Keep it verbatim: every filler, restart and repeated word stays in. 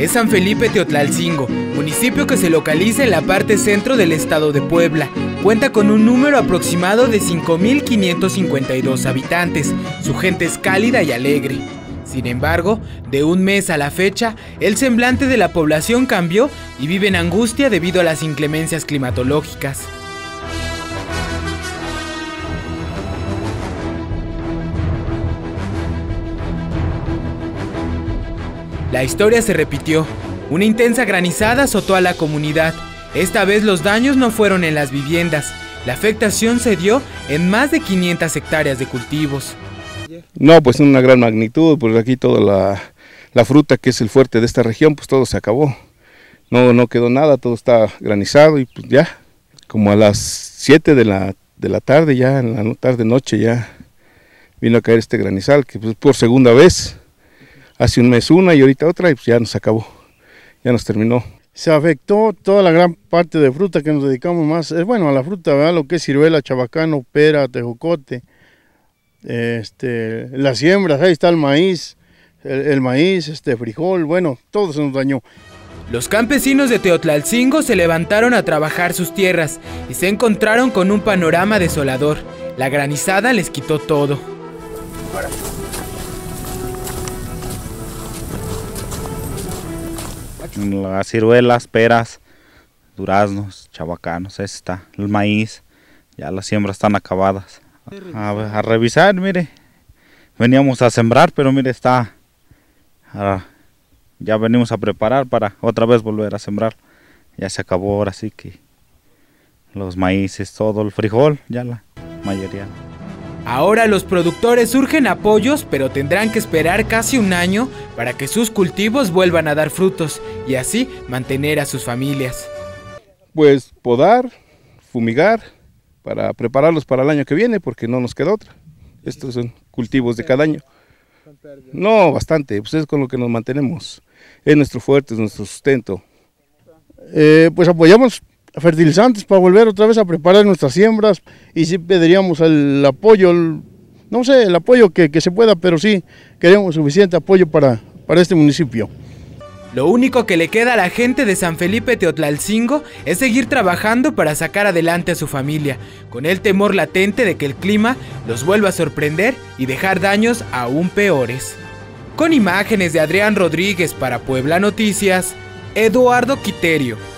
es San Felipe Teotlalcingo, municipio que se localiza en la parte centro del estado de Puebla. Cuenta con un número aproximado de cinco mil quinientos cincuenta y dos habitantes. Su gente es cálida y alegre. Sin embargo, de un mes a la fecha, el semblante de la población cambió y vive en angustia debido a las inclemencias climatológicas. La historia se repitió. Una intensa granizada azotó a la comunidad. Esta vez los daños no fueron en las viviendas. La afectación se dio en más de quinientas hectáreas de cultivos. No, pues una gran magnitud, pues aquí toda la, la fruta que es el fuerte de esta región, pues todo se acabó. No, no quedó nada, todo está granizado y pues ya, como a las siete de la, de la tarde, ya en la tarde noche ya vino a caer este granizal, que pues por segunda vez. Hace un mes una y ahorita otra y pues ya nos acabó, ya nos terminó. Se afectó toda la gran parte de fruta que nos dedicamos más, es bueno, a la fruta, ¿verdad? Lo que es ciruela, chabacano, pera, tejocote, este, las siembras, ahí está el maíz, el, el maíz, este, frijol, bueno, todo se nos dañó. Los campesinos de Teotlalcingo se levantaron a trabajar sus tierras y se encontraron con un panorama desolador. La granizada les quitó todo. Las ciruelas, peras, duraznos, chabacanos, está, el maíz, ya las siembras están acabadas. A, a revisar, mire, veníamos a sembrar, pero mire, está, a, ya venimos a preparar para otra vez volver a sembrar. Ya se acabó ahora sí que los maíces, todo el frijol, ya la mayoría. Ahora los productores urgen apoyos, pero tendrán que esperar casi un año para que sus cultivos vuelvan a dar frutos y así mantener a sus familias. Pues podar, fumigar, para prepararlos para el año que viene, porque no nos queda otra. Estos son cultivos de cada año. No, bastante, pues es con lo que nos mantenemos. Es nuestro fuerte, es nuestro sustento. Eh, pues apoyamos fertilizantes para volver otra vez a preparar nuestras siembras y sí pediríamos el apoyo, el, no sé, el apoyo que, que se pueda, pero sí queremos suficiente apoyo para, para este municipio. Lo único que le queda a la gente de San Felipe Teotlalcingo es seguir trabajando para sacar adelante a su familia, con el temor latente de que el clima los vuelva a sorprender y dejar daños aún peores. Con imágenes de Adrián Rodríguez para Puebla Noticias, Eduardo Quiterio.